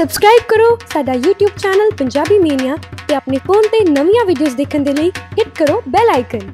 Subscribe ਕਰੋ ਸਾਡਾ YouTube channel Punjabi ਮੀਨੀਆ ਤੇ ਆਪਣੇ ਫੋਨ ਤੇ ਨਵੀਆਂ ਵੀਡੀਓਜ਼ ਦੇਖਣ ਦੇ ਲਈ ਹਿੱਟ ਕਰੋ ਬੈਲ ਆਈਕਨ।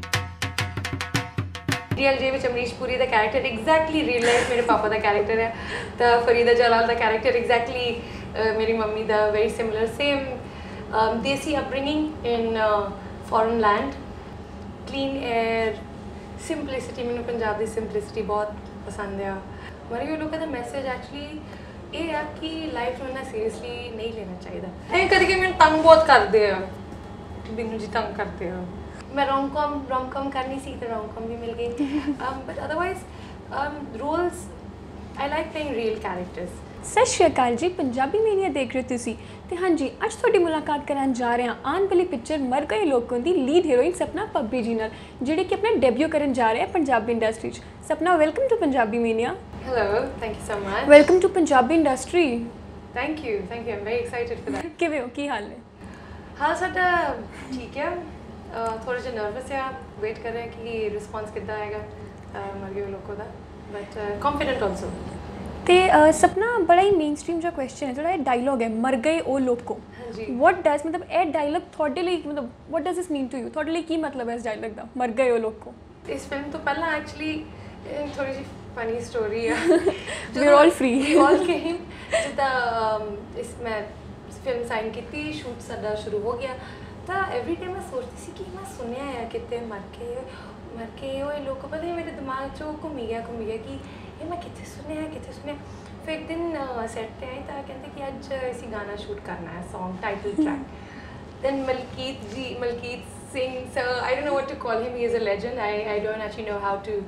रियल जे विच अमरीश पुरी दा कैरेक्टर एग्जैक्टली रियल लाइफ मेरे पापा दा कैरेक्टर है, तो फरीदा जलाल दा कैरेक्टर एग्जैक्टली मेरी मम्मी दा very similar same desi upbringing in foreign land, clean air, simplicity. मैनूं पंजाब दी सिंपलिसिटी बहुत पसंद है। मर गए लोगों का मैसेज एक्चुअली ये है कि लाइफ में ना सीरियसली नहीं लेना चाहिए। कभी कभी मैंने तंग बहुत करते हैं, बिनू जी तंग करते हैं। मैं रोम कॉम करनी सी तो रोम कॉम भी मिल गई, but otherwise roles I like playing real characters. Sat Shri अकाल जी, पंजाबी मीनिया देख रहे हो तुसी ते हाँ जी, अज तुहाडी मुलाकात करान जा रहे हैं आने वाली पिक्चर मर गए लोकों की लीड हीरोइन सपना पब्बी जी नाल, जिहड़े कि अपना डेब्यू करन जा रहे हैं पंजाबी इंडस्ट्री च। Sapna, welcome to Punjabi mania. Hello, thank you so much. Welcome to Punjabi industry. Thank you, I am very excited for that. किवें हो, की हाल है? हाल साडा ठीक है, थोड़ा जिहा नर्वस है, वेट कर रहे हैं कि रिस्पॉन्स कितना आएगा मर गए लोगों का, बट कॉन्फिडेंट ऑल्सो। ते सपना, बड़ा ही मेन स्ट्रीम जो क्वेश्चन है, थोड़ा डायलॉग है मर गए ओ लोको। व्हाट डज मतलब ए डायलॉग थोड़े लिए मतलब what does this mean to you? थोड़े लिए की मतलब है इस डायलॉग का मर गए ओ लोको? इस फिल्म तो पहला एक्चुअली थोड़ी सी फनी स्टोरी है। We are all free, we all came जिदा इसमें फिल्म साइन की थी, शूट साडा शुरू हो गया, तो एवरी डे मैं सोचती सी कि मैं सुनिया है कितने मर के ओए लोग, पता नहीं मेरे दिमाग चो घूमी गया कि ये मैं कितने सुनिया। फिर एक दिन सेट पे आई तो कहते कि अज इसी गाना शूट करना है, song title track. Then Malkit Singh sir, I don't know what to call him, he is a legend. I don't actually know how to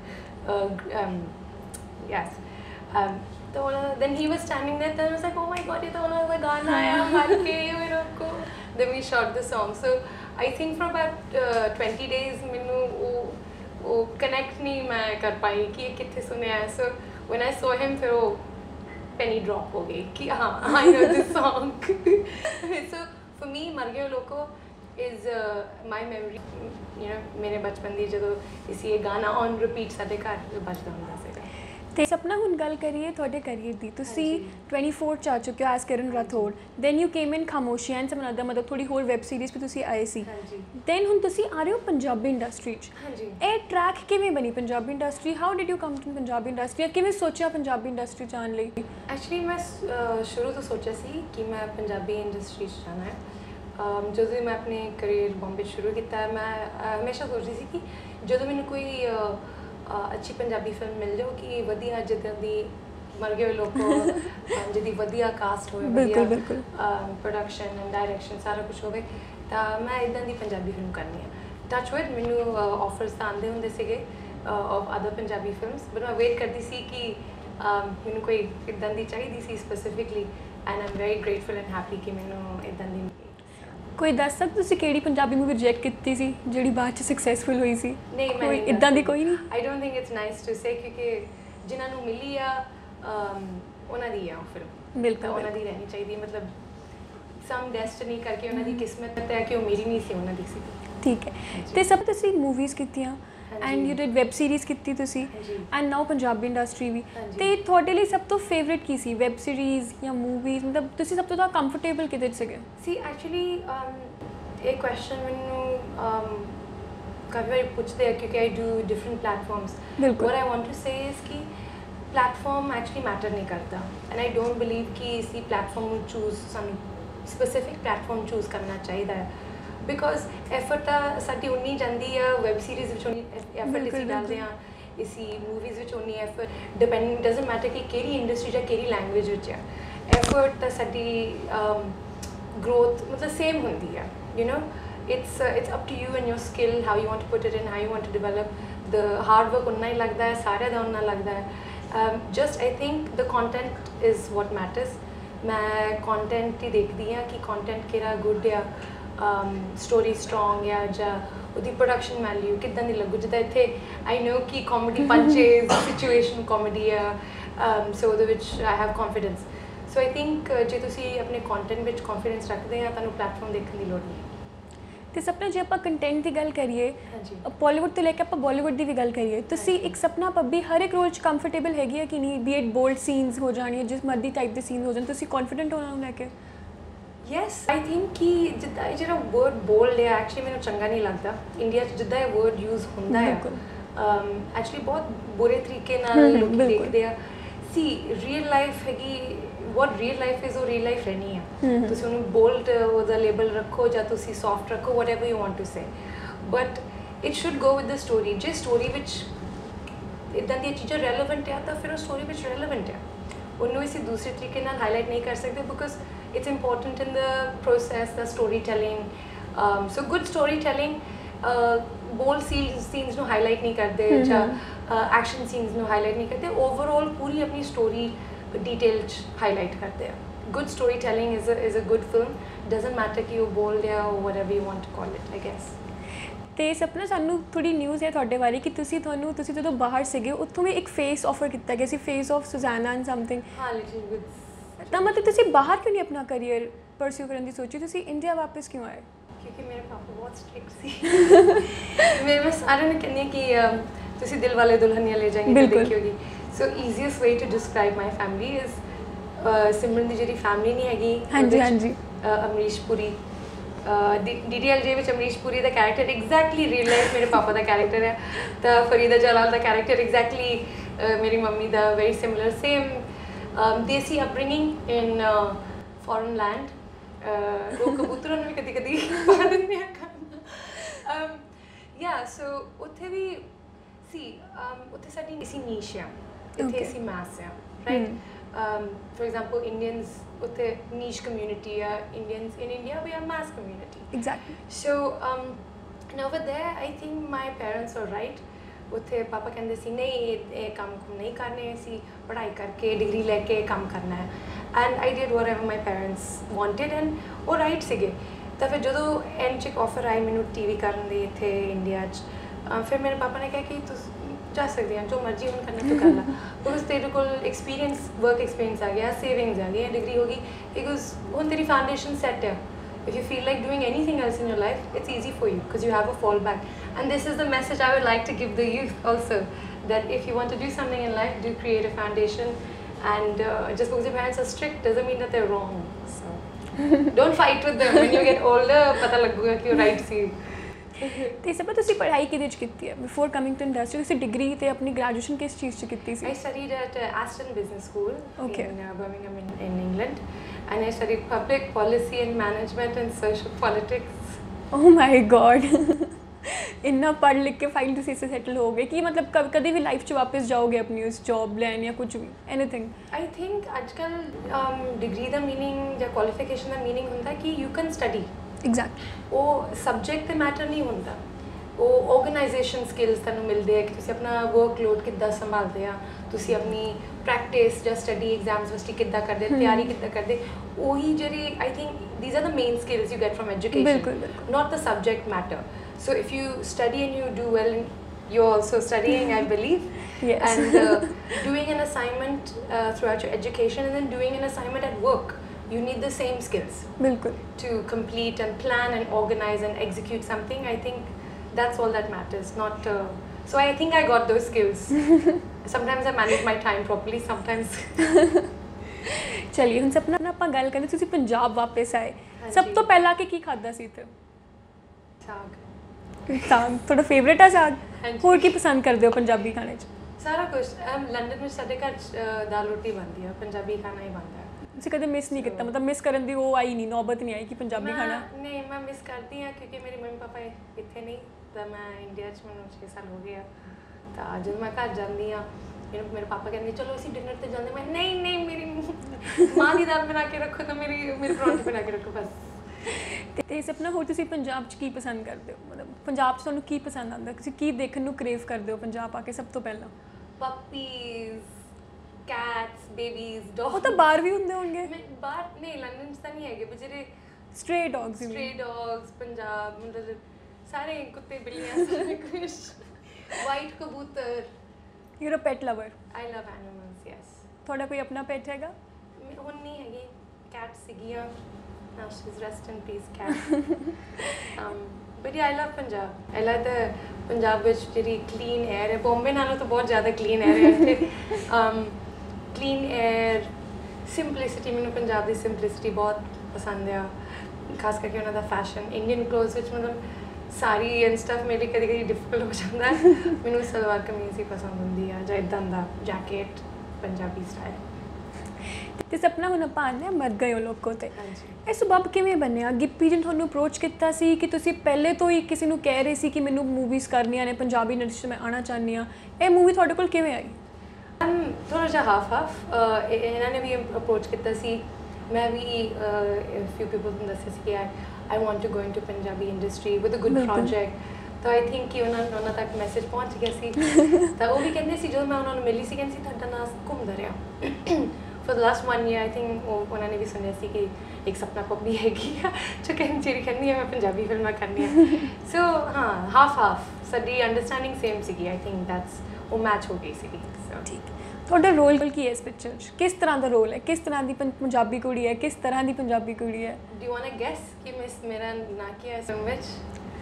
yes. तो then he was standing there, तो I was like oh my god, ये तो उन्होंने गाना आया मर के ओए लोको। Then we shot the song. So I think for about 20 days मैंने वो connect नहीं मैं कर पाई कि ये कितने सुने हैं। So when I saw him फिर वो penny drop हो गई कि हाँ, I know this song. So for me मर गए लोको is my memory, you know, मेरे बचपन दी जदों इसी ये गाना on repeat साडे घर बजदा हुंदा सीगा। ਤੇ ਸਪਨਾ, ਹੁਣ ਗੱਲ ਕਰੀਏ ਤੁਹਾਡੇ ਕਰੀਅਰ ਦੀ। ਤੁਸੀਂ 24 ਚ ਆ ਚੁੱਕੇ ਹੋ ਐਸ Kiran Rathod, then you came in Khamoshiyan ਸਮ ਦਾ ਮਤਲਬ ਥੋੜੀ ਹੋਰ ਵੈਬ ਸੀਰੀਜ਼ ਵੀ ਤੁਸੀਂ ਆਏ ਸੀ। ਦੈਨ ਹੁਣ ਤੁਸੀਂ ਆ ਰਹੇ ਹੋ ਪੰਜਾਬੀ ਇੰਡਸਟਰੀ 'ਚ। ਇਹ ਟਰੈਕ ਕਿਵੇਂ ਬਣੀ Punjabi industry? How did you come to Punjabi industry? ਕਿਵੇਂ ਸੋਚਿਆ ਪੰਜਾਬੀ ਇੰਡਸਟਰੀ 'ਚ ਆਉਣ ਲਈ? ਐਕਚੁਅਲੀ ਮੈਂ ਸ਼ੁਰੂ ਤੋਂ ਸੋਚਿਆ ਸੀ ਕਿ ਮੈਂ ਪੰਜਾਬੀ ਇੰਡਸਟਰੀ 'ਚ ਜਾਣਾ ਹੈ। ਜਦੋਂ ਮੈਂ ਆਪਣੇ ਕਰੀਅਰ ਬੰਬੇ ਸ਼ੁਰੂ ਕੀਤਾ, ਮੈਂ ਹਮੇਸ਼ਾ ਸੋਚਦੀ ਸੀ ਕਿ ਜਦੋਂ ਮੈਨੂੰ ਕੋਈ अच्छी पंजाबी फिल्म मिल जाओ कि वधिया जिद्दां दी मर गए लोको, जिहदी वधिया कास्ट होवे, वधिया प्रोडक्शन एंड डायरेक्शन सारा कुछ होवे, तो मैं इदां दी पंजाबी फिल्म करनी है। टच विद मैनू ऑफर्स तो आंदे हुंदे सीगे of other Punjabi films, but मैं वेट करती सी कि मैनू कोई इदां दी चाहिदी सी specifically, and I am very grateful and happy कि मैनू इदां दी मिली। ਕੋਈ ਦੱਸ ਸਕਦੇ ਤੁਸੀਂ ਕਿਹੜੀ ਪੰਜਾਬੀ ਮੂਵੀ ਰਿਜੈਕਟ ਕੀਤੀ ਸੀ ਜਿਹੜੀ ਬਾਅਦ ਚ ਸਕਸੈਸਫੁਲ ਹੋਈ ਸੀ? ਨਹੀਂ, ਮੈਂ ਕੋਈ ਇਦਾਂ ਦੀ ਕੋਈ ਨਹੀਂ। I don't think it's nice to say, ਕਿਉਂਕਿ ਜਿਨ੍ਹਾਂ ਨੂੰ ਮਿਲੀ ਆ ਉਹਨਾਂ ਦੀ ਆ ਉਹ ਫਿਲਮ, ਬਿਲਕੁਲ ਉਹਨਾਂ ਦੀ ਰਹਿਣੀ ਚਾਹੀਦੀ। ਮਤਲਬ ਸਮ ਡੈਸਟਨੀ ਕਰਕੇ ਉਹਨਾਂ ਦੀ ਕਿਸਮਤ ਹੈ ਕਿ ਉਹ ਮੇਰੀ ਨਹੀਂ ਸੀ, ਉਹਨਾਂ ਦੀ ਸੀ। ਠੀਕ ਹੈ। ਤੇ ਸਭ ਤੁਸੀਂ ਮੂਵੀਜ਼ ਕੀਤੀਆਂ and you did web series ਕੀਤੀ ਤੁਸੀਂ, ਐਂਡ ਨਾਓ ਪੰਜਾਬੀ ਇੰਡਸਟਰੀ ਵੀ। ਤੇ ਤੁਹਾਡੇ ਲਈ ਸਭ ਤੋਂ ਫੇਵਰੇਟ ਕੀ ਸੀ, ਵੈਬ ਸੀਰੀਜ਼ ਜਾਂ ਮੂਵੀਜ਼? ਮਤਲਬ ਤੁਸੀਂ ਸਭ ਤੋਂ ਜ਼ਿਆਦਾ ਕੰਫਰਟੇਬਲ ਕਿਹਦੇ 'ਚ ਸੀਗੇ? ਸੀ ਐਕਚੁਅਲੀ ਇਹ ਕੁਐਸਚਨ ਮੈਨੂੰ ਕਾਫੀ ਵਾਰੀ ਪੁੱਛਦੇ ਆ, ਕਿਉਂਕਿ I do different platforms. What I want to say is ਕਿ ਪਲੈਟਫਾਰਮ ਐਕਚੁਅਲੀ ਮੈਟਰ ਨਹੀਂ ਕਰਦਾ, ਐਂਡ ਆਈ ਡੋਂਟ ਬਿਲੀਵ ਕਿ ਇਸੀ ਪਲੈਟਫਾਰਮ ਨੂੰ ਚੂਜ਼, ਸਾਨੂੰ ਸਪੈਸੀਫਿਕ ਪਲੈਟਫਾਰਮ ਚੂਜ਼ ਕਰਨਾ ਚਾਹੀਦਾ ਹੈ। बिकॉज एफर्ट तो साडी उन्नी जाती है, वैब सीरीज़ में उन्नी एफर्ट इसी डालते हैं, इसी मूवीज़ में उन्नी एफर्ट डिपेंड डजंट मैटर कि केड़ी इंडस्ट्री या केड़ी लैंग्वेज है, एफर्ट तो साडी ग्रोथ मतलब सेम होंदी है। You know, it's up to you and your skill, how you want to put it in, how you want to develop the hard work. उन्ना ही लगता है, सारे का उन्ना लगता है। Just I think the content is what matters. मैं कॉन्टेंट ही देखती हाँ कि कॉन्टेंट केड़ा गुड आ, स्टोरी स्ट्रॉन्ग या ਜਾਂ ਉਹਦੀ ਪ੍ਰੋਡਕਸ਼ਨ ਵੈਲਿਊ ਕਿੱਦਾਂ ਦੀ ਲੱਗੂ। ਜਿੱਦਾਂ ਇੱਥੇ ਆਈ ਨੋ ਕਿ ਕਾਮੇਡੀ ਪੰਚੇਸ ਸਿਚੁਏਸ਼ਨ ਕਾਮੇਡੀ ਆ, ਸੋ ਉਹਦੇ ਵਿੱਚ I have confidence. So I think ਜੇ ਤੁਸੀਂ ਆਪਣੇ ਕੰਟੈਂਟ ਵਿੱਚ ਕੌਨਫੀਡੈਂਸ ਰੱਖਦੇ ਆ, ਤੁਹਾਨੂੰ ਪਲੈਟਫਾਰਮ ਦੇਖਣ ਦੀ ਲੋੜ ਨਹੀਂ। ਤੇ ਸਪਨਾ ਜੇ ਆਪਾਂ ਕੰਟੈਂਟ ਦੀ ਗੱਲ ਕਰੀਏ ਹਾਂਜੀ ਬਾਲੀਵੁੱਡ ਤੋਂ ਲੈ ਕੇ ਆਪਾਂ ਬਾਲੀਵੁੱਡ ਦੀ ਵੀ ਗੱਲ ਕਰੀਏ ਤੁਸੀਂ ਇੱਕ ਸਪਨਾ ਪੱਬੀ ਹਰ ਇੱਕ ਰੋਲ 'ਚ ਕੰਫਰਟੇਬਲ ਹੈਗੀ ਹੈ ਕਿ ਨਹੀਂ ਬੀ ਇਟ ਬੋਲਡ ਸੀਨਸ ਹੋ ਜਾਣ ਜਾਂ ਜਿਸ ਮਰਜ਼ੀ ਟਾਈਪ ਦੇ ਸੀਨ ਹੋ ਜਾਣ ਤੁਸੀਂ ਕੌਨਫੀਡੈਂਟ ਹੋ ਉਹਨਾਂ ਨੂੰ ਲੈ ਕੇ ਯੈਸ ਆਈ ਥਿੰਕ ਕਿ ਜਿੱਦਾਂ ਇਹ ਜਿਹੜਾ ਵਰਡ ਬੋਲਡ ਹੈ ਐਕਚੁਅਲੀ ਮੈਨੂੰ ਚੰਗਾ ਨਹੀਂ ਲੱਗਦਾ ਇੰਡੀਆ 'ਚ ਜਿੱਦਾਂ ਇਹ ਵਰਡ ਯੂਜ਼ ਹੁੰਦਾ ਹੈ ਐਕਚੁਅਲੀ ਬਹੁਤ ਬੁਰੇ ਤਰੀਕੇ ਨਾਲ ਲੋਕ ਦੇਖਦੇ ਆ ਸੀ ਰੀਅਲ ਲਾਈਫ ਹੈਗੀ what real life is ਉਹ real life ਰਹਿਣੀ ਹੈ ਤੁਸੀਂ ਉਹਨੂੰ bold ਉਹਦਾ label ਰੱਖੋ ਜਾਂ ਤੁਸੀਂ soft ਰੱਖੋ whatever you want to say but it should go with the story ਜੇ story ਵਿੱਚ ਇੱਦਾਂ ਦੀਆਂ ਚੀਜ਼ਾਂ relevant ਹੈ ਤਾਂ ਫਿਰ ਉਹ story ਵਿੱਚ relevant ਹੈ ਉਹਨੂੰ ਅਸੀਂ ਦੂਸਰੇ ਤਰੀਕੇ ਨਾਲ highlight ਨਹੀਂ ਕਰ ਸਕਦੇ because it's important in the process the storytelling so good storytelling bold scenes ਨੂੰ highlight ਨਹੀਂ ਕਰਦੇ ਜਾਂ action scenes ਨੂੰ highlight ਨਹੀਂ ਕਰਦੇ overall ਪੂਰੀ ਆਪਣੀ story detail highlight karte hain good storytelling is a good film doesn't matter ki you bold ya or whatever you want to call it I guess ਤੇ ਸਪਨਾ ਸਾਨੂੰ ਥੋੜੀ ਨਿਊਜ਼ ਹੈ ਤੁਹਾਡੇ ਬਾਰੇ ਕਿ ਤੁਸੀਂ ਜਦੋਂ ਬਾਹਰ ਸੀਗੇ ਉੱਥੋਂ ਵੀ ਇੱਕ ਫੇਸ ਆਫਰ ਕੀਤਾ ਗਿਆ ਸੀ face of Susanna and something ਹਾਂ ਲਿਟਲ ਬਿਟ ਤਾਂ ਮਤਲਬ ਤੁਸੀਂ ਬਾਹਰ ਕਿਉਂ ਨਹੀਂ ਆਪਣਾ ਕੈਰੀਅਰ ਪਰਸਿਊ ਕਰਨ ਦੀ ਸੋਚੀ ਤੁਸੀਂ ਇੰਡੀਆ ਵਾਪਸ ਕਿਉਂ ਆਏ ਕਿਉਂਕਿ ਮੇਰੇ ਪਾਪਾ ਬਹੁਤ ਸਟ੍ਰਿਕਟ ਸੀ ਮੇਰੇ ਮੈਂ ਸਾਰਿਆਂ ਨੂੰ ਕਹਿੰਦੀ ਕਿ ਤੁਸੀਂ ਦਿਲ ਵਾਲੇ ਦੁਲਹਨੀਆਂ ਲੈ ਜਾਏਂਗੇ ਤਾਂ ਦੇਖਿਓਗੀ So easiest way to describe my family is ਸਿਮਰਨ ਦੀ ਜਿਹੜੀ ਫੈਮਿਲੀ ਨਹੀਂ ਹੈਗੀ ਹਾਂਜੀ ਅਮਰੀਸ਼ ਪੁਰੀ DDLJ ਵਿੱਚ ਅਮਰੀਸ਼ ਪੁਰੀ ਦਾ ਕੈਰੈਕਟਰ ਐਗਜ਼ੈਕਟਲੀ ਰੀਅਲ ਲਾਈਫ ਮੇਰੇ ਪਾਪਾ ਦਾ ਕੈਰੈਕਟਰ ਹੈ ਤਾਂ ਫਰੀਦਾ ਜਲਾਲ ਦਾ ਕੈਰੈਕਟਰ ਐਗਜ਼ੈਕਟਲੀ ਮੇਰੀ ਮੰਮੀ ਦਾ very similar same desi upbringing in foreign land ਉਹ ਕਬੂਤਰਾਂ ਨੂੰ ਵੀ ਕਦੀ ਕਦੀ ਪਾ ਦਿੰਦੇ ਆ ਖਾਣਾ ਯਾ ਸੋ ਉੱਥੇ ਵੀ ਸੀ ਉੱਥੇ ਸਾਡੀ ਇਸੀ ਨੀਸ਼ ਆ ਇੱਥੇ ਅਸੀਂ ਮਾਸ ਆ ਰਾਈਟ for example Indians ਉੱਥੇ niche community Indians in India we are mass community exactly so and over there I think my parents were right ਉੱਥੇ ਪਾਪਾ ਕਹਿੰਦੇ ਸੀ ਨਹੀਂ ਇਹ ਕੰਮ ਨਹੀਂ ਕਰਨੇ ਅਸੀਂ ਪੜ੍ਹਾਈ ਕਰਕੇ ਡਿਗਰੀ ਲੈ ਕੇ ਕੰਮ ਕਰਨਾ ਹੈ and I did whatever my parents wanted and ਉਹ right ਸੀਗੇ ਤਾਂ ਫਿਰ ਜਦੋਂ ਐਂਡ 'ਚ ਇੱਕ ਆਫਰ ਆਈ ਮੈਨੂੰ TV ਕਰਨ ਦੀ ਇੱਥੇ ਇੰਡੀਆ 'ਚ ਫਿਰ ਮੇਰੇ ਪਾਪਾ ਨੇ ਕਿਹਾ ਕਿ ਤੁਸੀਂ ਜਾ ਸਕਦੇ ਹਾਂ ਜੋ ਮਰਜ਼ੀ ਹੁਣ ਕਰਨਾ ਤੂੰ ਕਰ ਲਾ ਬਿਕੋਜ਼ ਤੇਰੇ ਕੋਲ ਐਕਸਪੀਰੀਅੰਸ ਵਰਕ ਐਕਸਪੀਰੀਅੰਸ ਆ ਗਿਆ ਸੇਵਿੰਗਸ ਆ ਗਈ ਡਿਗਰੀ ਹੋ ਗਈ ਬਿਕੋਜ਼ ਹੁਣ ਤੇਰੀ ਫਾਊਂਡੇਸ਼ਨ ਸੈੱਟ ਹੈ if you feel like doing anything else in your life it's easy for you because you have a fallback and this is the message I would like to give the youth also that if you want to do something in life do create a foundation and just because your parents are strict doesn't mean that they're wrong so don't fight with them when you get older pata lagੂਗਾ ਕਿ ਉਹ right ਸੀ ਤੇ ਸਭ ਤੁਸੀਂ ਪੜ੍ਹਾਈ ਕਿਹਦੇ 'ਚ ਕੀਤੀ ਹੈ ਬਿਫੋਰ ਕਮਿੰਗ ਟੂ ਇੰਡਸਟਰੀ ਤੁਸੀਂ ਡਿਗਰੀ ਤੇ ਆਪਣੀ ਗ੍ਰੈਜੂਏਸ਼ਨ ਕਿਸ ਚੀਜ਼ 'ਚ ਕੀਤੀ ਸੀ I studied at Aston Business School in Birmingham in England and I studied public policy and management and social politics oh my god ਇੰਨਾ ਪੜ੍ਹ ਲਿਖ ਕੇ ਫਾਈਲ ਤੁਸੀਂ ਇਸੇ ਸੈਟਲ ਹੋ ਗਏ ਕਿ ਮਤਲਬ ਕਦੇ ਵੀ ਲਾਈਫ 'ਚ ਵਾਪਸ ਜਾਓਗੇ ਆਪਣੀ ਉਸ ਜੌਬ ਲੈਣ ਜਾਂ ਕੁਝ ਵੀ ਐਨੀਥਿੰਗ I think ਅੱਜ ਕੱਲ੍ਹ ਡਿਗਰੀ ਦਾ ਮੀਨਿੰਗ ਜਾਂ ਕੁਆਲੀਫਿਕੇਸ਼ਨ ਦਾ ਮੀਨਿੰਗ ਹੁੰਦਾ ਕਿ ਯੂ ਕੈਨ ਸਟੱਡੀ ਐਗਜ਼ੈਕਟ ਉਹ ਸਬਜੈਕਟ 'ਤੇ ਮੈਟਰ ਨਹੀਂ ਹੁੰਦਾ ਉਹ ਆਰਗੇਨਾਈਜੇਸ਼ਨ ਸਕਿੱਲਸ ਤੁਹਾਨੂੰ ਮਿਲਦੇ ਆ ਕਿ ਤੁਸੀਂ ਆਪਣਾ ਵਰਕਲੋਡ ਕਿੱਦਾਂ ਸੰਭਾਲਦੇ ਆ ਤੁਸੀਂ ਆਪਣੀ ਪ੍ਰੈਕਟਿਸ ਜਾਂ ਸਟੱਡੀ ਐਗਜ਼ਾਮਸ ਵਾਸਤੇ ਕਿੱਦਾਂ ਕਰਦੇ ਤਿਆਰੀ ਕਿੱਦਾਂ ਕਰਦੇ ਉਹੀ ਜਿਹੜੀ I think these are the main skills you get from education not the subject matter so if you study and you do well you're also studying I believe yes and doing an assignment throughout your education and then doing an assignment at work you need the same skills bilkul to complete and plan and organize and execute something I think that's all that matters not so I think I got those skills sometimes I manage my time properly sometimes ਚਲਿਏ ਹੁਣ ਸਪਨਾ ਆਪਾਂ ਗੱਲ ਕਰਦੇ ਤੁਸੀਂ ਪੰਜਾਬ ਵਾਪਸ ਆਏ ਸਭ ਤੋਂ ਪਹਿਲਾਂ ਕੀ ਖਾਦਾ ਸੀ ਇੱਥੇ ਸਾਗ ਤੁਹਾਡਾ ਫੇਵਰੇਟ ਆ ਸਾਗ ਹੋਰ ਕੀ ਪਸੰਦ ਕਰਦੇ ਹੋ ਪੰਜਾਬੀ ਖਾਣੇ 'ਚ ਸਾਰਾ ਕੁਝ ਲੰਡਨ ਵਿੱਚ ਸਾਡੇ ਘਰ ਦਾਲ ਰੋਟੀ ਬਣਦੀ ਆ ਪੰਜਾਬੀ ਖਾਣਾ ਹੀ ਬਣਦਾ ਤੁਸੀਂ ਕਦੇ ਮਿਸ ਨਹੀਂ ਕੀਤਾ ਮਤਲਬ ਮਿਸ ਕਰਨ ਦੀ ਉਹ ਆਈ ਨਹੀਂ ਨੌਬਤ ਨਹੀਂ ਆਈ ਕਿ ਪੰਜਾਬੀ ਖਾਣਾ ਨਹੀਂ ਮੈਂ ਮਿਸ ਕਰਦੀ ਹਾਂ ਕਿਉਂਕਿ ਮੇਰੇ ਮੰਮੀ ਪਾਪਾ ਇੱਥੇ ਨਹੀਂ ਤਾਂ ਮੈਂ ਇੰਡੀਆ 'ਚ ਮੈਨੂੰ 6 ਸਾਲ ਹੋ ਗਏ ਆ ਤਾਂ ਜਦੋਂ ਮੈਂ ਘਰ ਜਾਂਦੀ ਹਾਂ ਮੇਰੇ ਪਾਪਾ ਕਹਿੰਦੇ ਚਲੋ ਅਸੀਂ ਡਿਨਰ ਤੇ ਜਾਂਦੇ ਮੈਂ ਨਹੀਂ ਮੇਰੀ ਮਾਂ ਦੀ ਦਾਲ ਬਣਾ ਕੇ ਰੱਖੋ ਤਾਂ ਮੇਰੇ ਪਰੌਂਠੇ ਬਣਾ ਕੇ ਰੱਖੋ ਬਸ ਤੇ ਸਪਨਾ ਹੋਰ ਤੁਸੀਂ ਪੰਜਾਬ 'ਚ ਕੀ ਪਸੰਦ ਕਰਦੇ ਹੋ ਮਤਲਬ ਪੰਜਾਬ 'ਚ ਤੁਹਾਨੂੰ ਕੀ ਪਸੰਦ ਆਉਂਦਾ ਤੁਸੀਂ ਕੀ ਦੇਖਣ ਨੂੰ ਕ੍ਰੇਵ ਕਰਦੇ ਹੋ ਪੰਜਾਬ ਆ ਕੇ ਸਭ ਤੋਂ ਪਹਿਲਾਂ ਪੱਪੀਜ਼ ਕੈਟਸ ਬੇਬੀਜ਼ ਡੌਗਸ ਉਹ ਤਾਂ ਬਾਹਰ ਵੀ ਹੁੰਦੇ ਹੋਣਗੇ ਬਾਹਰ ਨਹੀਂ ਲੰਡਨ 'ਚ ਤਾਂ ਨਹੀਂ ਹੈਗੇ ਜਿਹੜੇ ਸਟ੍ਰੇ ਡੌਗਸ ਪੰਜਾਬ ਮਤਲਬ ਸਾਰੇ ਕੁੱਤੇ ਬਿੱਲੀਆਂ ਸਾਰੇ ਕੁਝ ਵਾਈਟ ਕਬੂਤਰ you a pet lover I love animals yes ਤੁਹਾਡਾ ਕੋਈ ਆਪਣਾ ਪੈਟ ਹੈਗਾ ਹੁਣ ਨਹੀਂ ਹੈਗੀ ਕੈਟ ਸੀਗੀਆਂ Now she's rest in peace, cat. But yeah, I love Punjab. I like the Punjab which very clean air है. Bombay नालों तो बहुत ज़्यादा clean air है. Clean air, simplicity. मैंने पंजाब दी simplicity बहुत पसंद है. खास करके उन्हों दा fashion, Indian clothes which मतलब साड़ी and stuff मेरे लिए कभी-कभी difficult हो जाता है. मैंने सलवार कमीज़ ही पसंद होती है. ਜਾਂ इदां दा jacket, पंजाबी style. ਤੇ ਸਪਨਾ ਹੁਣ ਆਪਾਂ ਆਉਂਦੇ ਹਾਂ ਮਰ ਗਏ ਓ ਲੋਕੋ ਤੇ ਇਹ ਸੁਭਾਅ ਕਿਵੇਂ ਬਣਿਆ ਗਿੱਪੀ ਜੀ ਨੇ ਤੁਹਾਨੂੰ ਅਪਰੋਚ ਕੀਤਾ ਸੀ ਕਿ ਤੁਸੀਂ ਪਹਿਲੇ ਤੋਂ ਹੀ ਕਿਸੇ ਨੂੰ ਕਹਿ ਰਹੇ ਸੀ ਕਿ ਮੈਨੂੰ ਮੂਵੀਜ਼ ਕਰਨੀਆਂ ਨੇ ਪੰਜਾਬੀ ਇੰਡਸਟਰੀ ਮੈਂ ਆਉਣਾ ਚਾਹੁੰਦੀ ਹਾਂ ਇਹ ਮੂਵੀ ਤੁਹਾਡੇ ਕੋਲ ਕਿਵੇਂ ਆਈ ਥੋੜ੍ਹਾ ਜਿਹਾ ਹਾਫ ਇਹਨਾਂ ਨੇ ਵੀ ਅਪਰੋਚ ਕੀਤਾ ਸੀ ਮੈਂ ਵੀ ਫਿਊ ਪੀਪਲ ਨੂੰ ਦੱਸਿਆ ਸੀ ਕਿ I want to go into Punjabi industry with a good project ਤਾਂ ਆਈ ਥਿੰਕ ਕਿ ਉਹਨਾਂ ਤੱਕ ਮੈਸੇਜ ਪਹੁੰਚ ਗਿਆ ਸੀ ਤਾਂ ਉਹ ਵੀ ਕਹਿੰਦੇ ਸੀ ਜਦੋਂ ਮੈਂ ਉਹਨਾਂ ਨੂੰ ਮਿਲੀ ਸੀ ਕਹਿੰਦੇ ਸੀ ਤੁਹਾਡਾ ਨਾਮ ਘੁੰਮਦਾ ਰਿਹਾ for the last 1 year I think ਉਹਨਾਂ ਨੇ ਵੀ ਸੁਣਿਆ ਸੀ ਕਿ ਇੱਕ ਸਪਨਾ ਪੱਬੀ ਹੈਗੀ ਆ ਜੋ ਕਹਿੰਦੀ ਹੈ ਮੈਂ ਪੰਜਾਬੀ ਫਿਲਮਾਂ ਕਰਨੀਆਂ ਸੋ ਹਾਂ ਹਾਫ ਸਾਡੀ ਅੰਡਰਸਟੈਂਡਿੰਗ ਸੇਮ ਸੀਗੀ ਆਈ ਥਿੰਕ ਦੈਟਸ ਉਹ ਮੈਚ ਹੋ ਗਈ ਸੀਗੀ ਸੋ ਠੀਕ ਤੁਹਾਡਾ ਰੋਲ ਕੀ ਹੈ ਇਸ ਪਿਕਚਰ 'ਚ ਕਿਸ ਤਰ੍ਹਾਂ ਦਾ ਰੋਲ ਹੈ ਕਿਸ ਤਰ੍ਹਾਂ ਦੀ ਪੰਜਾਬੀ ਕੁੜੀ ਹੈ ਕਿਸ ਤਰ੍ਹਾਂ ਦੀ ਪੰਜਾਬੀ ਕੁੜੀ ਹੈ do you want to guess ਕਿ ਮੇਰਾ ਨਾਂ ਕੀ ਹੈ ਇਸ ਫਿਲਮ ਵਿੱਚ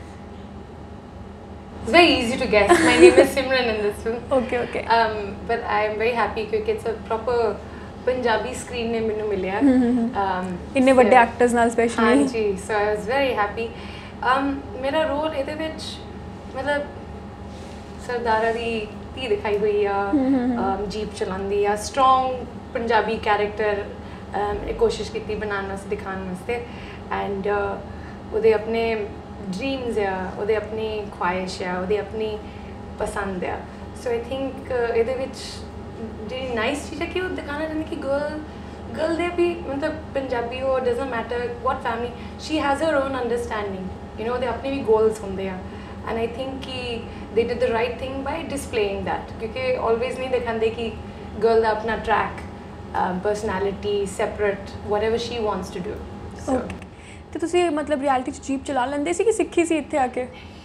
It's very easy to guess. My name is Simran in this film. Okay. But I am very happy because it's a proper Punjabi screen name मैंने मिला. इन्ने बड़े actors नाल specially. हाँ जी. So I was very happy. मेरा role इधर विच मतलब सरदारा दी धी दिखाई हुई है. जीप चलांदी है. Strong Punjabi character. कोशिश की थी बनाना से दिखाने वास्ते. And उधे अपने dreams है ਉਹਦੇ ਆਪਣੀ ख्वाहिश है ਉਹਦੀ ਆਪਣੀ ਪਸੰਦ ਹੈ ਸੋ ਆਈ ਥਿੰਕ ਇਹਦੇ ਵਿੱਚ ਜਿਹੜੀ ਨਾਈਸ ਚੀਜ਼ ਹੈ ਕਿ ਉਹ ਦਿਖਾਣਾ ਚਾਹੁੰਦੀ ਕਿ ਗਰਲ ਦੇ ਵੀ ਮਤਲਬ ਪੰਜਾਬੀ ਉਹ doesn't matter what family she has her own understanding you know ਉਹਦੇ ਆਪਣੇ ਵੀ ਗੋਲਸ ਹੁੰਦੇ ਆ ਐਂਡ ਆਈ ਥਿੰਕ ਕਿ they did the right thing by displaying that ਕਿਉਂਕਿ ਆਲਵੇਜ਼ ਨਹੀਂ ਦਿਖਾਉਂਦੇ ਕਿ ਗਰਲ ਦਾ ਆਪਣਾ track personality separate whatever she wants to do so ਤੇ ਤੁਸੀਂ ਮਤਲਬ ਰਿਐਲਿਟੀ 'ਚ ਜੀਪ ਚਲਾ ਲੈਂਦੇ ਸੀ ਕਿ ਸਿੱਖੀ ਸੀ ਇੱਥੇ ਆ ਕੇ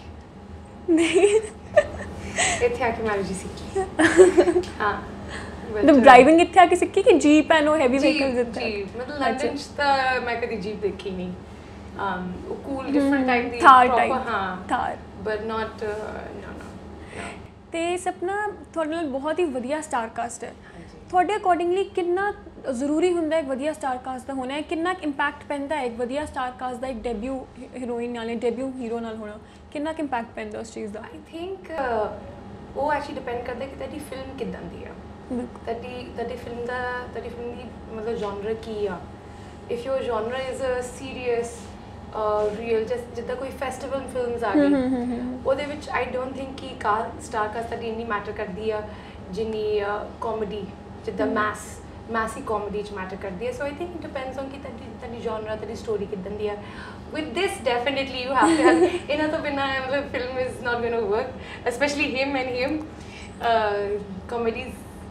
ਨਹੀਂ ਇੱਥੇ ਆ ਕੇ ਮੈਂ ਵੀ ਸਿੱਖੀ ਹਾਂ ਮਤਲਬ ਡਰਾਈਵਿੰਗ ਇੱਥੇ ਆ ਕੇ ਸਿੱਖੀ ਕਿ ਜੀਪ ਐਂਡ ਉਹ ਹੈਵੀ ਵਹੀਕਲਸ ਇੱਥੇ ਜੀ ਮਤਲਬ ਲੰਡਨ 'ਚ ਤਾਂ ਮੈਂ ਕਦੀ ਜੀਪ ਦੇਖੀ ਨਹੀਂ ਉਹ ਕੂਲ ਡਿਫਰੈਂਟ ਟਾਈਪ ਦੀ ਹਾਂ ਥਾਰ ਬਟ ਨਾਟ ਨੋ ਤੇ ਸਪਨਾ ਤੁਹਾਡੇ ਨਾਲ ਬਹੁਤ ਹੀ ਵਧੀਆ ਸਟਾਰ ਕਾਸਟ ਹੈ ਤੁਹਾਡੇ ਅਕੋਰਡਿੰਗਲੀ ਕਿੰਨਾ ਜ਼ਰੂਰੀ ਹੁੰਦਾ ਹੈ ਇੱਕ ਵਧੀਆ ਸਟਾਰ ਕਾਸਟ ਦਾ ਹੋਣਾ ਹੈ ਕਿੰਨਾ ਇੰਪੈਕਟ ਪੈਂਦਾ ਹੈ ਇੱਕ ਵਧੀਆ ਸਟਾਰ ਕਾਸਟ ਦਾ ਇੱਕ ਡੈਬਿਊ ਹੀਰੋਇਨ ਨਾਲ ਡੈਬਿਊ ਹੀਰੋ ਨਾਲ ਹੋਣਾ ਕਿੰਨਾ ਕੁ ਇੰਪੈਕਟ ਪੈਂਦਾ ਉਸ ਚੀਜ਼ ਦਾ ਆਈ ਥਿੰਕ ਉਹ ਐਕਚੁਅਲੀ ਡਿਪੈਂਡ ਕਰਦਾ ਕਿ ਤੁਹਾਡੀ ਫਿਲਮ ਕਿੱਦਾਂ ਦੀ ਆ ਤੁਹਾਡੀ ਫਿਲਮ ਦੀ ਮਤਲਬ ਜਨਰ ਕੀ ਆ if your genre is a serious real ਜਿੱਦਾਂ ਕੋਈ ਫੈਸਟੀਵਲ ਫਿਲਮਸ ਆ ਗਈ ਉਹਦੇ ਵਿੱਚ ਆਈ ਡੋਂਟ ਥਿੰਕ ਕਿ ਸਟਾਰ ਕਾਸਟ ਤੁਹਾਡੀ ਇੰਨੀ ਮੈਟਰ ਕਰਦੀ ਆ ਜਿੰਨੀ ਕਾਮੇਡੀ ਜਿੱਦਾਂ ਮੈਸੀ ਕਾਮੇਡੀ 'ਚ ਮੈਟਰ ਕਰਦੀ ਹੈ so I think it depends on ਕਿ ਤੁਹਾਡੀ ਜਨਰ ਤੁਹਾਡੀ ਸਟੋਰੀ ਕਿੱਦਾਂ ਦੀ ਆ with this definitely you have to have ਇਹਨਾਂ ਤੋਂ ਬਿਨਾਂ ਮਤਲਬ film is not going to work specially him and him comedies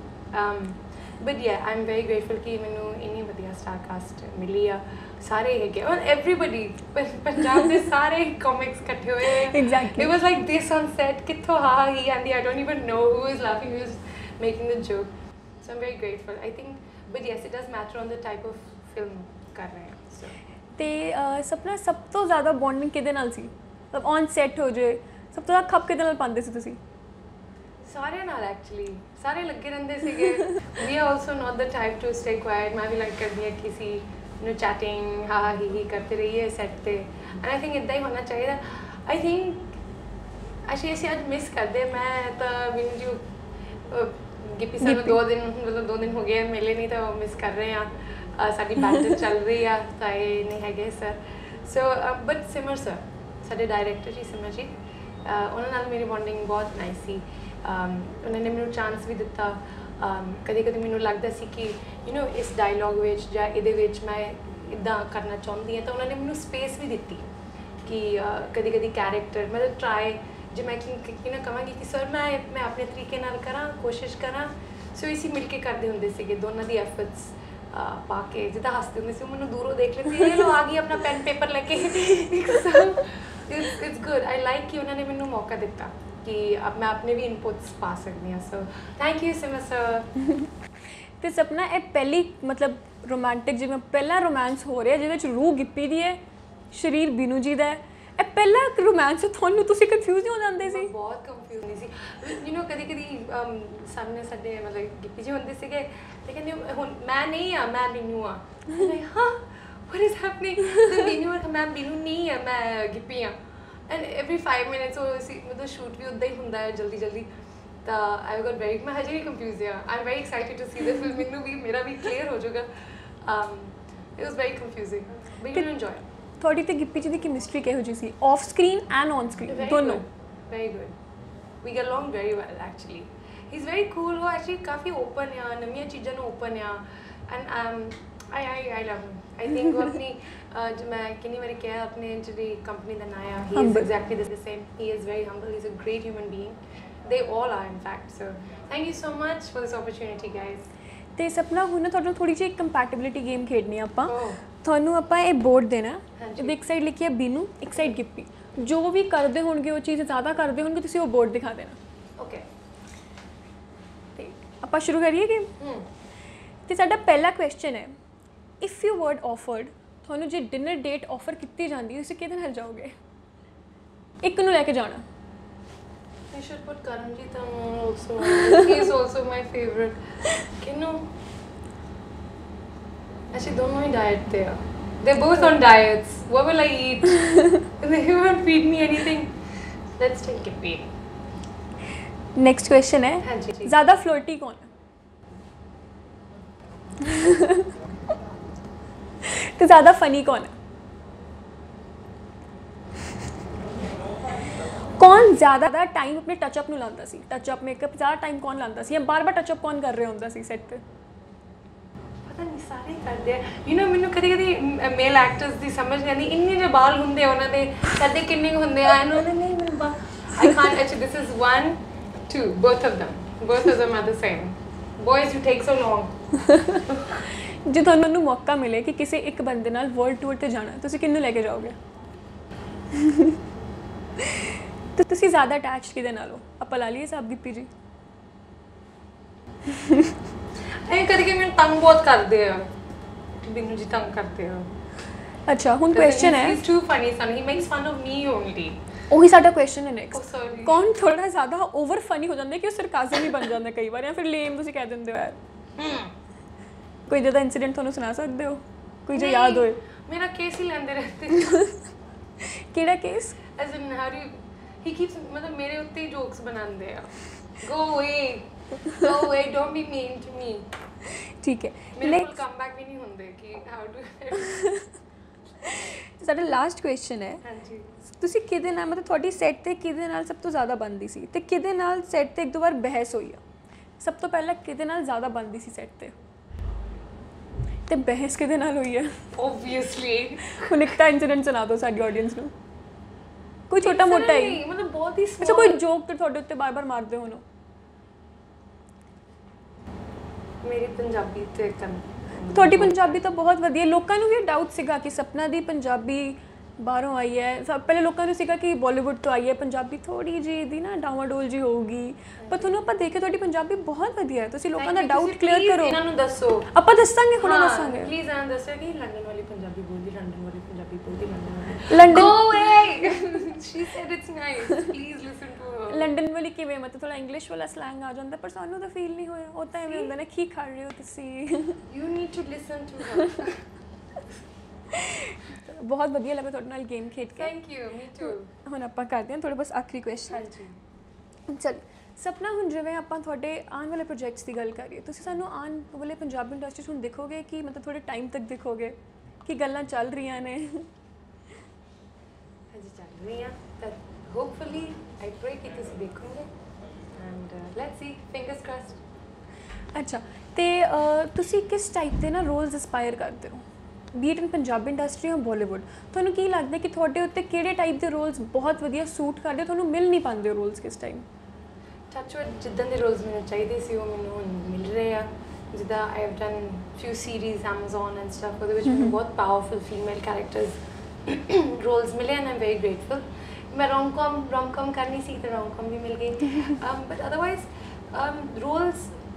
but yeah I am very grateful ਕਿ ਮੈਨੂੰ ਇੰਨੀ ਵਧੀਆ ਸਟਾਰ ਕਾਸਟ ਮਿਲੀ ਆ ਸਾਰੇ ਹੈਗੇ ਔਰ ਐਵਰੀਬਡੀ ਪੰਜਾਬ ਦੇ ਸਾਰੇ ਕਾਮਿਕਸ ਇਕੱਠੇ ਹੋਏ exactly it was like this on set ਕਿੱਥੋਂ ਹਾਂ ਹੀ ਆਂਦੀ I don't even know who is laughing who is making the joke so I'm very grateful I think but yes it does matter on the type of film ਕਰ ਰਹੇ ਹਾਂ so ਤੇ ਸਪਨਾ ਸਭ ਤੋਂ ਜ਼ਿਆਦਾ ਬੌਂਡਿੰਗ ਕਿਹਦੇ ਨਾਲ ਸੀ ਮਤਲਬ ਔਨ ਸੈਟ ਹੋ ਜੇ ਸਭ ਤੋਂ ਜ਼ਿਆਦਾ ਖੱਪ ਕਿਹਦੇ ਨਾਲ ਪਾਉਂਦੇ ਸੀ ਤੁਸੀਂ ਸਾਰਿਆਂ ਨਾਲ ਐਕਚੁਅਲੀ ਸਾਰੇ ਲੱਗੇ ਰਹਿੰਦੇ ਸੀਗੇ we are also not the type to stay quiet ਮੈਂ ਵੀ ਲੱਗ ਕਰਦੀ ਹਾਂ ਕਿਸੇ ਨੂੰ ਚੈਟਿੰਗ ਹਾ ਹੀ ਕਰਦੇ ਰਹੀਏ ਸੈਟ ਤੇ and I think ਇੱਦਾਂ ਹੀ ਹੋਣਾ ਚਾਹੀਦਾ I think ਅਸੀਂ ਅੱਜ ਮਿਸ ਕਰਦੇ ਮੈਂ ਤਾਂ ਮੈਨੂੰ ਜੋ ਗਿੱਪੀ ਸਰ ਨੂੰ 2 ਦਿਨ ਹੋ ਗਏ ਮਿਲੇ ਨਹੀਂ ਤਾਂ ਉਹ ਮਿਸ ਕਰ ਰਹੇ ਆ ਸਾਡੀ ਬੈਟਲ ਚੱਲ ਰਹੀ ਆ ਤਾਂ ਇਹ ਨਹੀਂ ਹੈਗੇ sir so but Simar sir ਸਾਡੇ ਡਾਇਰੈਕਟਰ ਜੀ ਸਿਮਰ ਜੀ ਉਹਨਾਂ ਨਾਲ ਮੇਰੀ ਬੌਂਡਿੰਗ ਬਹੁਤ ਨਾਈਸ ਸੀ ਉਹਨਾਂ ਨੇ ਮੈਨੂੰ ਚਾਂਸ ਵੀ ਦਿੱਤਾ ਕਦੇ ਮੈਨੂੰ ਲੱਗਦਾ ਸੀ ਕਿ ਯੂ ਨੋ ਇਸ ਡਾਇਲੋਗ ਵਿੱਚ ਜਾਂ ਇਹਦੇ ਵਿੱਚ ਮੈਂ ਇੱਦਾਂ ਕਰਨਾ ਚਾਹੁੰਦੀ ਹਾਂ ਤਾਂ ਉਹਨਾਂ ਨੇ ਮੈਨੂੰ ਸਪੇਸ ਵੀ ਦਿੱਤੀ ਕਿ ਕਦੇ ਕੈਰੈਕਟਰ ਮਤਲਬ ਟਰਾਈ ਜੇ ਮੈਂ ਕਿ ਨਾ ਕਹਾਂਗੀ ਕਿ ਸਰ ਮੈਂ ਆਪਣੇ ਤਰੀਕੇ ਨਾਲ ਕਰਾਂ ਕੋਸ਼ਿਸ਼ ਕਰਾਂ ਸੋ ਇਸੀ ਮਿਲ ਕੇ ਕਰਦੇ ਹੁੰਦੇ ਸੀਗੇ ਦੋਨਾਂ ਦੀ ਐਫਰਟਸ ਪਾ ਕੇ ਜਿੱਦਾਂ ਹੱਸਦੇ ਹੁੰਦੇ ਸੀ ਮੈਨੂੰ ਦੂਰੋਂ ਦੇਖ ਲੈਂਦੀ ਇਹ ਲੋ ਆ ਗਈ ਆਪਣਾ ਪੈਨ ਪੇਪਰ ਲੈ ਕੇ ਇਟਸ ਗੁੱਡ ਆਈ ਲਾਈਕ ਕਿ ਉਹਨਾਂ ਨੇ ਮੈਨੂੰ ਮੌਕਾ ਦਿੱਤਾ ਕਿ ਮੈਂ ਆਪਣੇ ਵੀ ਇਨਪੁਟਸ ਪਾ ਸਕਦੀ ਹਾਂ so thank you Simar sir ਤੇ ਸਪਨਾ ਇਹ ਪਹਿਲੀ ਮਤਲਬ ਰੋਮਾਂਟਿਕ ਜਿਵੇਂ ਪਹਿਲਾ ਰੋਮਾਂਸ ਹੋ ਰਿਹਾ ਜਿਹਦੇ ਵਿੱਚ ਰੂਹ ਗਿੱਪੀ ਦੀ ਹੈ ਸ਼ਰੀਰ ਬੀਨੂ ਜੀ ਦਾ ਹੈ ਇਹ ਪਹਿਲਾ ਰੋਮਾਂਸ ਤੁਹਾਨੂੰ ਤੁਸੀਂ ਕਨਫਿਊਜ਼ ਨਹੀਂ ਹੋ ਜਾਂਦੇ ਸੀ ਬਹੁਤ ਕੰਫਿਊਜ਼ ਨਹੀਂ ਸੀ ਯੂ نو ਕਦੀ ਕਦੀ ਸਾਹਮਣੇ ਸਾਡੇ ਮਤਲਬ ਗਿੱਪੀ ਜੀ ਹੁੰਦੇ ਸੀਗੇ ਤੇ ਕਹਿੰਦੇ ਹੁਣ ਮੈਂ ਨਹੀਂ ਆ ਮੈਂ ਬੀਨੂ ਆ ਹਾਂ what is happening ਤੇ ਬੀਨੂ ਆ ਮੈਂ ਬੀਨੂ ਨਹੀਂ ਆ ਮੈਂ ਗਿੱਪੀ ਆ and every 5 minutes ਉਹ ਸੀ ਮਤਲਬ ਸ਼ੂਟ ਵੀ ਉੱਦਾਂ ਹੀ ਹੁੰਦਾ ਹੈ ਜਲਦੀ ਜਲਦੀ ਤਾਂ I got very ਮੈਂ ਹਜੇ ਵੀ confused ਹਾਂ I'm very excited to see the film ਮੈਨੂੰ ਵੀ ਮੇਰਾ ਵੀ clear ਹੋ ਜਾਊਗਾ it was very confusing but you enjoy ਤੁਹਾਡੀ ਤੇ ਗਿੱਪੀ ਜੀ ਦੀ ਕੈਮਿਸਟਰੀ ਕਿਹੋ ਜਿਹੀ ਸੀ off screen and on screen ਦੋਨੋਂ very good we get along very well actually he's very cool ਉਹ actually ਕਾਫੀ open ਆ ਨਵੀਆਂ ਚੀਜ਼ਾਂ ਨੂੰ open ਆ and I love him I think ਉਹ ਆਪਣੀ ਜੋ ਮੈਂ ਕਿੰਨੀ ਵਾਰੀ ਕਿਹਾ ਆਪਣੇ ਜਿਹੜੀ ਕੰਪਨੀ ਦਾ ਨਾਂ ਆ he is exactly the same he is very humble he's a great human being they all are in fact so thank you so much for this opportunity guys ਤੇ ਸਪਨਾ ਹੁਣ ਤੁਹਾਨੂੰ ਥੋੜੀ ਜਿਹੀ ਕੰਪੈਟੀਬਿਲਿਟੀ ਗੇਮ ਖੇਡਣੀ ਆਪਾਂ ਤੁਹਾਨੂੰ ਆਪਾਂ ਇਹ ਬੋਰਡ ਦੇਣਾ ਇਹਦੇ ਇੱਕ ਸਾਈਡ ਲਿਖਿਆ ਬੀਨੂ ਇੱਕ ਸਾਈਡ ਗਿੱਪੀ ਜੋ ਵੀ ਕਰਦੇ ਹੋਣਗੇ ਉਹ ਚੀਜ਼ ਜ਼ਿਆਦਾ ਕਰਦੇ ਹੋਣਗੇ ਤੁਸੀਂ ਉਹ ਬੋਰਡ ਦਿਖਾ ਦੇਣਾ ਓਕੇ ਤੇ ਆਪਾਂ ਸ਼ੁਰੂ ਕਰੀਏ ਗੇਮ ਤੇ ਸਾਡਾ ਪਹਿਲਾ ਕੁਐਸਚਨ ਹੈ ਇਫ ਯੂ ਵਰਡ ਆਫਰਡ ਤੁਹਾਨੂੰ ਜੇ ਡਿਨਰ ਡੇਟ ਆਫਰ ਕੀਤੀ ਜਾਂਦੀ ਤੁਸੀਂ ਕਿਹਦੇ ਨਾਲ ਜਾਓਗੇ ਇੱਕ ਨੂੰ ਲੈ ਕੇ ਜਾਣਾ I should put Karanjit also. He is also my favorite. You know, actually, don't know diet there. They're both on diets. What will I eat? They won't feed me anything. Let's take it, babe. Next question है. हाँ जी. ज़्यादा flirty कौन है? तो ज़्यादा funny कौन है? कौन ज़्यादा टाइम अपने टचअप ਨੂੰ ਲਾਉਂਦਾ ਸੀ ਟੱਚਅਪ ਮੇਕਅਪ ਜ਼ਿਆਦਾ ਟਾਈਮ ਕੌਣ ਲਾਉਂਦਾ ਸੀ ਜਾਂ ਬਾਰ-ਬਾਰ ਟੱਚਅਪ ਕੌਣ ਕਰ ਰਿਹਾ ਹੁੰਦਾ ਸੀ ਸੈੱਟ ਤੇ ਪਤਾ ਨਹੀਂ ਸਾਰੇ ਕਰਦੇ ਆ ਯੂ نو ਮੈਨੂੰ ਕਦੀ ਕਦੀ ਮੇਲ ਐਕਟਰਸ ਦੀ ਸਮਝ ਨਹੀਂ ਆਉਂਦੀ ਇੰਨੇ ਜਿਹੇ ਬਾਲ ਹੁੰਦੇ ਉਹਨਾਂ ਦੇ ਕਦੇ ਕਿੰਨੇ ਹੁੰਦੇ ਆ ਇਹਨਾਂ ਦੇ ਨਹੀਂ ਮੈਨੂੰ I can't actually this is 1 2 both of them are the same boys you take so long ਜੇ ਤੁਹਾਨੂੰ ਮੌਕਾ ਮਿਲੇ ਕਿ ਕਿਸੇ ਇੱਕ ਬੰਦੇ ਨਾਲ ਵਰਲਡ ਟੂਰ ਤੇ ਜਾਣਾ ਤੁਸੀਂ ਕਿਹਨੂੰ ਲੈ ਕੇ ਜਾਓਗੇ तो तुसी ज़्यादा अटैच किदे नाल हो ਆਪਾਂ ਲਾ ਲਈਏ ਸਾਬ ਗਿੱਪੀ ਜੀ ਐਂ ਕਦੀ ਕਿ ਮੈਨੂੰ ਤੰਗ ਬਹੁਤ ਕਰਦੇ ਆ ਬਿੰਨੂ ਜੀ ਤੰਗ ਕਰਦੇ ਆ ਅੱਛਾ ਹੁਣ ਕੁਐਸਚਨ ਹੈ he's too funny son he makes fun of me only ਉਹੀ ਸਾਡਾ ਕੁਐਸਚਨ ਹੈ ਨੈਕਸਟ sorry ਕੌਣ ਥੋੜਾ ਜ਼ਿਆਦਾ ਓਵਰ ਫਨੀ ਹੋ ਜਾਂਦਾ ਕਿ ਉਹ ਸਰਕਾਜ਼ਮ ਹੀ ਬਣ ਜਾਂਦਾ ਕਈ ਵਾਰ ਜਾਂ ਫਿਰ ਲੇਮ ਤੁਸੀਂ ਕਹਿ ਦਿੰਦੇ ਹੋ ਯਾਰ ਕੋਈ ਜਿਹਦਾ ਇਨਸੀਡੈਂਟ ਤੁਹਾਨੂੰ ਸੁਣਾ ਸਕਦੇ ਹੋ ਕੋਈ ਜੋ ਯਾਦ ਹੋਏ ਮੇਰਾ ਕੇਸ ਹੀ ਲੈਂਦੇ ਰਹਤੇ ਕਿਹੜਾ case as in how do you he keeps मतलब मेरे उत्ते ही jokes बनाते हैं go away don't be mean to me ठीक है मेरे को कम बैक भी नहीं होंगे कि how do ਸਾਡਾ ਲਾਸਟ ਕੁਐਸਚਨ ਹੈ ਹਾਂਜੀ ਤੁਸੀਂ ਕਿਹਦੇ ਨਾਲ ਮਤਲਬ ਤੁਹਾਡੀ ਸੈੱਟ ਤੇ ਕਿਹਦੇ ਨਾਲ ਸਭ ਤੋਂ ਜ਼ਿਆਦਾ ਬਣਦੀ ਸੀ ਤੇ ਕਿਹਦੇ ਨਾਲ ਸੈੱਟ ਤੇ ਇੱਕ ਦੋ ਵਾਰ ਬਹਿਸ ਹੋਈ ਆ ਸਭ ਤੋਂ ਪਹਿਲਾਂ ਕਿਹਦੇ ਨਾਲ ਜ਼ਿਆਦਾ ਬਣਦੀ ਸੀ ਸੈੱਟ ਤੇ ਬਹਿਸ ਕਿਹਦੇ ਨਾਲ ਹੋਈ ਹੈ obviously ਹੁਣ ਇੱਕ ਤਾਂ ਇਨਸੀਡੈਂਟ ਸੁਣਾ ਦਿਓ ਸਾਡੀ ਆਡੀਅנס ਨੂੰ ਕੋਈ ਛੋਟਾ ਮੋਟਾ ਹੀ मतलब बहुत ही ਅੱਛਾ ਕੋਈ ਜੋਕ ਤੇ ਤੁਹਾਡੇ ਉੱਤੇ ਬਾਰ-ਬਾਰ ਮਾਰਦੇ ਹੋਣ ਮੇਰੀ ਪੰਜਾਬੀ ਤੇ ਤੁਹਾਡੀ ਪੰਜਾਬੀ ਤਾਂ ਬਹੁਤ ਵਧੀਆ ਲੋਕਾਂ ਨੂੰ ਵੀ ਡਾਊਟ ਸੀਗਾ ਕਿ ਸਪਨਾ ਦੀ ਪੰਜਾਬੀ ਬਾਹਰੋਂ ਆਈ ਹੈ ਸਭ ਪਹਿਲੇ ਲੋਕਾਂ ਨੂੰ ਸੀਗਾ ਕਿ ਬਾਲੀਵੁੱਡ ਤੋਂ ਆਈ ਹੈ ਪੰਜਾਬੀ ਥੋੜੀ ਜਿਹੀ ਦੀ ਨਾ ਡਾਵਾਡੋਲ ਜੀ ਹੋਊਗੀ ਪਰ ਤੁਹਾਨੂੰ ਆਪਾਂ ਦੇਖੇ ਤੁਹਾਡੀ ਪੰਜਾਬੀ ਬਹੁਤ ਵਧੀਆ ਹੈ ਤੁਸੀਂ ਲੋਕਾਂ ਦਾ ਡਾਊਟ ਕਲੀਅਰ ਕਰੋ ਇਹਨਾਂ ਨੂੰ ਦੱਸੋ ਆਪਾਂ ਦੱਸਾਂਗੇ ਹੁਣੇ ਦੱਸਾਂਗੇ ਪਲੀਜ਼ ਇਹਨਾਂ ਦੱਸੋ ਕਿ ਲੰਡਨ ਵਾਲੀ ਪੰਜਾਬੀ ਬੋਲਦੀ ਲੰਡਨ ਵਾਲੀ ਪੰਜਾਬੀ ਬੋਲਦੀ London go away she said it's nice please listen to her London ਵਾਲੀ ਕਿਵੇਂ ਮਤਲਬ ਥੋੜਾ ਇੰਗਲਿਸ਼ ਵਾਲਾ ਸਲੈਂਗ ਆ ਜਾਂਦਾ ਪਰ ਸਾਨੂੰ ਤਾਂ ਫੀਲ ਨਹੀਂ ਹੋਇਆ ਉਹ ਤਾਂ ਐਵੇਂ ਹੁੰਦਾ ਨਾ ਕੀ ਕਰ ਰਹੇ ਹੋ ਤੁਸੀਂ you need to listen to her ਬਹੁਤ ਵਧੀਆ ਲੱਗਾ ਤੁਹਾਡੇ ਨਾਲ ਗੇਮ ਖੇਡ ਕੇ ਥੈਂਕ ਯੂ ਮੀ ਟੂ ਹੁਣ ਆਪਾਂ ਕਰਦੇ ਹਾਂ ਥੋੜਾ ਬਸ ਆਖਰੀ ਕੁਐਸਚਨ ਹਾਂਜੀ ਚਲ ਸਪਨਾ ਹੁਣ ਜਿਵੇਂ ਆਪਾਂ ਤੁਹਾਡੇ ਆਉਣ ਵਾਲੇ ਪ੍ਰੋਜੈਕਟਸ ਦੀ ਗੱਲ ਕਰੀਏ ਤੁਸੀਂ ਸਾਨੂੰ ਆਉਣ ਵਾਲੇ ਪੰਜਾਬੀ ਇੰਡਸਟਰੀ 'ਚ ਹੁਣ ਦੇਖੋਗੇ ਕਿ ਮਤਲਬ ਥੋੜੇ ਟਾਈਮ ਤੱਕ ਦੇਖੋਗੇ ਕਿ ਗੱਲਾਂ ਚੱਲ ਰਹੀਆਂ ਨੇ ਹਾਂਜੀ ਚੱਲ ਰਹੀਆਂ ਤਾਂ ਹੋਪਫੁਲੀ ਆਈ ਪ੍ਰੇ ਕਿ ਤੁਸੀਂ ਦੇਖੋਗੇ and let's see fingers crossed ਅੱਛਾ ਤੇ ਤੁਸੀਂ ਕਿਸ ਟਾਈਪ ਦੇ ਨਾ ਰੋਲਸ ਐਸਪਾਇਰ ਕਰਦੇ ਹੋ be it in Punjabi industry ਜਾਂ ਬਾਲੀਵੁੱਡ ਤੁਹਾਨੂੰ ਕੀ ਲੱਗਦਾ ਕਿ ਤੁਹਾਡੇ ਉੱਤੇ ਕਿਹੜੇ ਟਾਈਪ ਦੇ ਰੋਲਸ ਬਹੁਤ ਵਧੀਆ ਸੂਟ ਕਰਦੇ ਤੁਹਾਨੂੰ ਮਿਲ ਨਹੀਂ ਪਾਉਂਦੇ ਰੋਲਸ ਕਿਸ ਟਾਈਮ ਟੱਚਵੁੱਡ ਜਿੱਦਾਂ ਦੇ ਰੋਲਸ ਮੈਨੂੰ ਚਾਹੀਦੇ ਸੀ ਉਹ ਮੈਨੂੰ ਹੁਣ ਮਿਲ ਰਹੇ ਆ ਜਿੱਦਾਂ I have done few series Amazon and stuff ਉਹਦੇ ਵਿੱਚ ਮੈਨੂੰ ਬਹੁਤ ਪਾਵਰਫੁਲ ਫੀਮੇਲ ਕੈਰੈਕਟਰਸ ਰੋਲਸ ਮਿਲੇ and I am very grateful ਮੈਂ ਰੋਮ-ਕॉम ਕਰਨੀ ਸੀ ਤਾਂ ਰੋਮ-कॉम ਵੀ ਮਿਲ ਗਈ but otherwise roles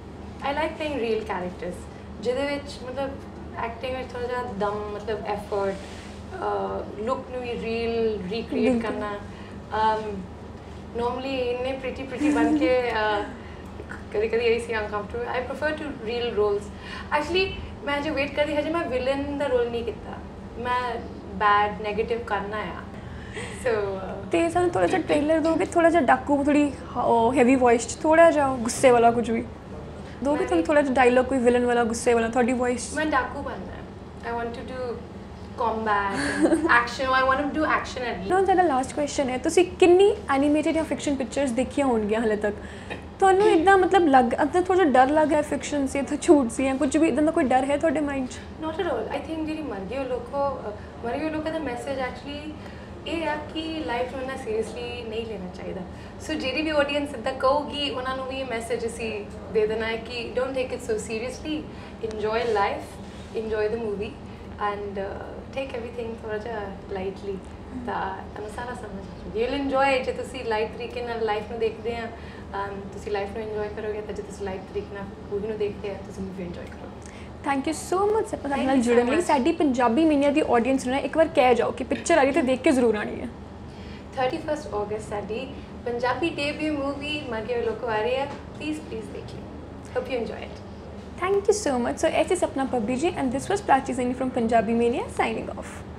I like playing real characters ਜਿਹਦੇ ਵਿੱਚ ਮਤਲਬ ਐਕਟਿੰਗ ਵਿੱਚ ਥੋੜਾ ਜਿਹਾ ਦਮ ਮਤਲਬ ਐਫਰਟ ਲੁੱਕ ਨੂੰ ਵੀ ਰੀਅਲ ਰੀਕ੍ਰੀਏਟ ਕਰਨਾ normally ਇੰਨੇ pretty ਬਣ ਕੇ ਕਦੀ ਕਦੀ ਐਸੀ uncomfortable I prefer to real roles actually ਮੈਂ ਜੇ ਵੇਟ ਕਰਦੀ ਹਜੇ ਮੈਂ ਵਿਲਨ ਦਾ ਰੋਲ ਨਹੀਂ ਕੀਤਾ ਮੈਂ ਬੈਡ ਨੈਗੇਟਿਵ ਕਰਨਾ ਆ ਸੋ ਤੇ ਸਾਨੂੰ ਥੋੜਾ ਜਿਹਾ ਟ੍ਰੇਲਰ ਦੋਗੇ ਥੋੜਾ ਜਿਹਾ ਡਾਕੂ ਥੋੜੀ ਹੈਵੀ ਵੌਇਸ ਚ ਥੋੜਾ ਜਿਹਾ ਗੁੱਸੇ ਵਾਲਾ ਕੁਝ ਵੀ ਦੋਗੇ ਤੁਹਾਨੂੰ ਥੋੜਾ ਜਿਹਾ ਡਾਇਲੌਗ ਕੋਈ ਵਿਲਨ ਵਾਲਾ ਗੁੱਸੇ ਵਾਲਾ ਤੁਹਾਡੀ ਵੌਇਸ ਮੈਂ ਡਾਕੂ ਬਣਨਾ I want to do combat action I want to do action at least ਸਾਡਾ ਲਾਸਟ ਕੁਐਸਚਨ ਹੈ ਤੁਸੀਂ ਕਿੰਨੀ ਐਨੀਮੇਟਡ ਜਾਂ ਫਿਕਸ਼ਨ ਪਿਕਚਰਸ ਦੇਖੀਆਂ ਹੋਣਗੀਆਂ ਹਾਲੇ ਤੱਕ ਤੁਹਾਨੂੰ ਇੱਦਾਂ ਮਤਲਬ ਅੰਦਰ ਥੋੜਾ ਜਿਹਾ ਡਰ ਲੱਗਾ ਹੈ ਫਿਕਸ਼ਨ ਸੀ ਇੱਥੇ ਝੂਠ ਸੀ ਜਾਂ ਕੁਝ ਵੀ ਇੱਦਾਂ ਦਾ ਕੋਈ ਡਰ ਹੈ ਤੁਹਾਡੇ ਮਾਈਂਡ 'ਚ not at all I think ਜਿਹੜੀ ਮਰ ਗਏ ਲੋਕੋ ਦਾ ਮੈਸੇਜ ਐਕਚੁਅਲੀ ਇਹ ਆ ਕਿ ਲਾਈਫ ਨੂੰ ਨਾ ਸੀਰੀਅਸਲੀ ਨਹੀਂ ਲੈਣਾ ਚਾਹੀਦਾ ਸੋ ਜਿਹੜੀ ਵੀ ਆਡੀਅנס ਇੱਦਾਂ ਕਹੂਗੀ ਉਹਨਾਂ ਨੂੰ ਵੀ ਇਹ ਮੈਸੇਜ ਅਸੀਂ ਦੇ ਦੇਣਾ ਹੈ ਕਿ don't take it so seriously enjoy life enjoy the movie and take everything ਥੋੜਾ ਜਿਹਾ ਲਾਈਟਲੀ ਤਾਂ ਤੁਹਾਨੂੰ ਸਾਰਾ ਸਮਝ ਯੂ ਵਿਲ ਇੰਜੋਏ ਜੇ ਤੁਸੀਂ ਲਾਈਟ ਤਰੀਕੇ ਨਾਲ ਲਾਈਫ ਨੂੰ ਦੇਖਦੇ ਆ ਤੁਸੀਂ ਲਾਈਫ ਨੂੰ ਇੰਜੋਏ ਕਰੋਗੇ ਤਾਂ ਜੇ ਤੁਸੀਂ ਲਾਈਟ ਤਰੀਕੇ ਨਾਲ ਮੂਵੀ ਨੂੰ ਦੇਖਦੇ ਆ ਤੁਸੀਂ ਮੂਵੀ ਇੰਜੋਏ ਕਰੋਗੇ ਥੈਂਕ ਯੂ ਸੋ ਮਚ ਸਾਡੇ ਨਾਲ ਜੁੜਨ ਲਈ ਸਾਡੀ ਪੰਜਾਬੀ ਮੀਨੀਆ ਦੀ ਆਡੀਅנס ਨੂੰ ਇੱਕ ਵਾਰ ਕਹਿ ਜਾਓ ਕਿ ਪਿਕਚਰ ਆ ਰਹੀ ਤੇ ਦੇਖ ਕੇ ਜ਼ਰੂਰ ਆਣੀ ਹੈ 31 ਅਗਸਤ ਸਾਡੀ ਪੰਜਾਬੀ ਡੇਬਿਊ ਮੂਵੀ ਮਰ ਗਏ ਓਏ ਲੋਕੋ ਆ ਰਹੀ ਹੈ ਪਲੀਜ਼ ਦੇਖਿਓ hope you enjoy it Thank you so much. So, Actress Sapna Pabbi ji, and this was Prachi Saini from Punjabi Mania signing off.